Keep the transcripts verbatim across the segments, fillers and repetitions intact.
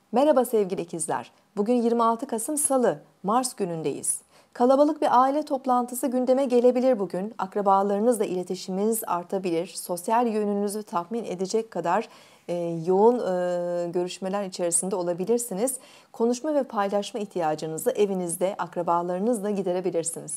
Merhaba sevgili ikizler. Bugün yirmi altı Kasım Salı, Mars günündeyiz. Kalabalık bir aile toplantısı gündeme gelebilir bugün. Akrabalarınızla iletişiminiz artabilir. Sosyal yönünüzü tatmin edecek kadar e, yoğun e, görüşmeler içerisinde olabilirsiniz. Konuşma ve paylaşma ihtiyacınızı evinizde akrabalarınızla giderebilirsiniz.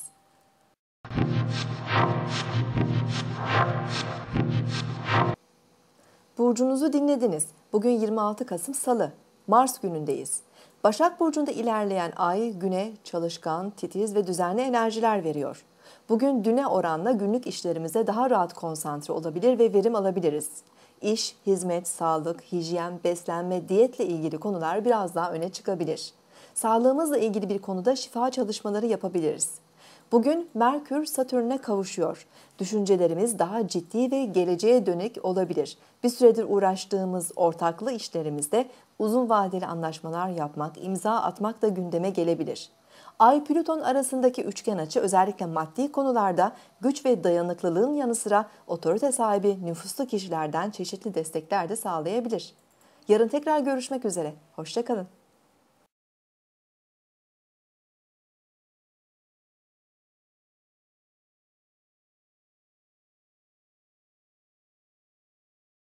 Burcunuzu dinlediniz. Bugün yirmi altı Kasım Salı, Mars günündeyiz. Başak Burcu'nda ilerleyen ay güne çalışkan, titiz ve düzenli enerjiler veriyor. Bugün düne oranla günlük işlerimize daha rahat konsantre olabilir ve verim alabiliriz. İş, hizmet, sağlık, hijyen, beslenme, diyetle ilgili konular biraz daha öne çıkabilir. Sağlığımızla ilgili bir konuda şifa çalışmaları yapabiliriz. Bugün Merkür Satürn'e kavuşuyor. Düşüncelerimiz daha ciddi ve geleceğe dönük olabilir. Bir süredir uğraştığımız ortaklı işlerimizde uzun vadeli anlaşmalar yapmak, imza atmak da gündeme gelebilir. Ay-Plüton arasındaki üçgen açı özellikle maddi konularda güç ve dayanıklılığın yanı sıra otorite sahibi nüfuslu kişilerden çeşitli destekler de sağlayabilir. Yarın tekrar görüşmek üzere. Hoşça kalın.